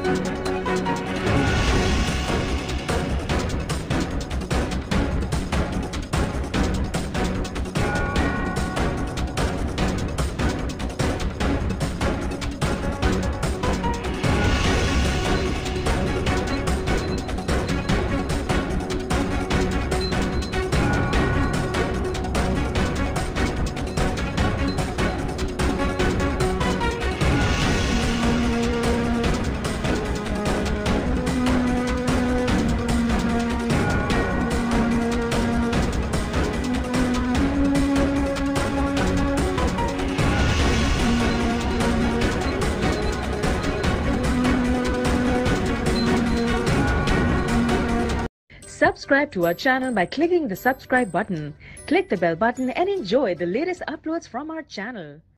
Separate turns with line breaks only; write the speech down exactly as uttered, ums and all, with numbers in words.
Subscribe to our channel by clicking the subscribe button. Click the bell button and enjoy the latest uploads from our channel.